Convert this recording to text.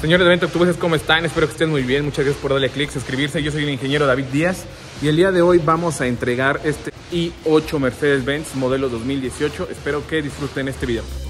Señores de Venta Autobuses, ¿cómo están? Espero que estén muy bien. Muchas gracias por darle clic, suscribirse. Yo soy el ingeniero David Díaz y el día de hoy vamos a entregar este i8 Mercedes-Benz modelo 2018. Espero que disfruten este video.